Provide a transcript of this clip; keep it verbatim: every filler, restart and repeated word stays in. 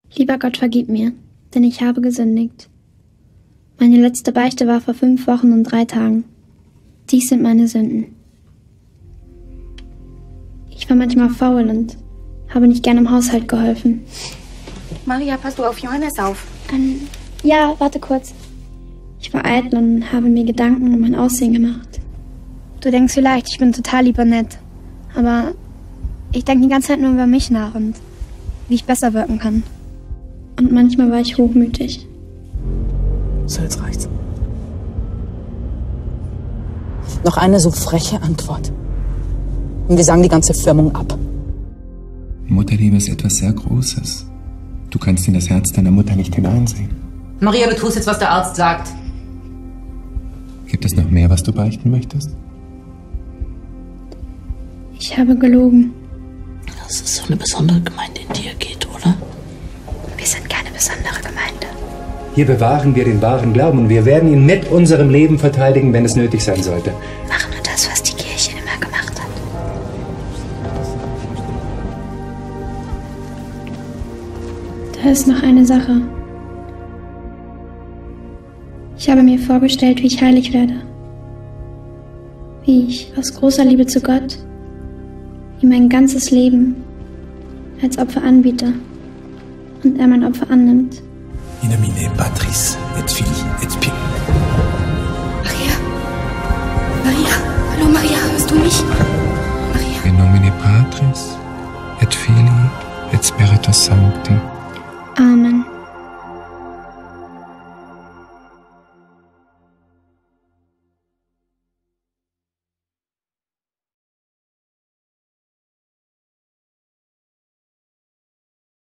Lieber Gott, vergib mir, denn ich habe gesündigt. Meine letzte Beichte war vor fünf Wochen und drei Tagen. Dies sind meine Sünden. Ich war manchmal faul und habe nicht gern im Haushalt geholfen. Maria, passt du auf Johannes auf? Ähm, ja, warte kurz. Ich war eitel und habe mir Gedanken um mein Aussehen gemacht. Du denkst vielleicht, ich bin total lieb und nett. Aber ich denke die ganze Zeit nur über mich nach und wie ich besser wirken kann. Und manchmal war ich hochmütig. So, jetzt reicht's. Noch eine so freche Antwort. Und wir sagen die ganze Firmung ab. Mutterliebe ist etwas sehr Großes. Du kannst in das Herz deiner Mutter nicht hineinsehen. Maria, du tust jetzt, was der Arzt sagt. Gibt es noch mehr, was du beichten möchtest? Ich habe gelogen. Das ist so eine besondere Gemeinde, in die ihr geht, oder? Wir sind keine besondere Gemeinde. Hier bewahren wir den wahren Glauben und wir werden ihn mit unserem Leben verteidigen, wenn es nötig sein sollte. Mach nur das, was die Kirche immer gemacht hat. Da ist noch eine Sache. Ich habe mir vorgestellt, wie ich heilig werde. Wie ich aus großer Liebe zu Gott ihm mein ganzes Leben als Opfer anbiete und er mein Opfer annimmt. In nomine Patris et Filii et Spiritus. Maria? Maria? Hallo Maria, hörst du mich? Maria? In nomine Patris et Filii et Spiritus Sancti. Amen.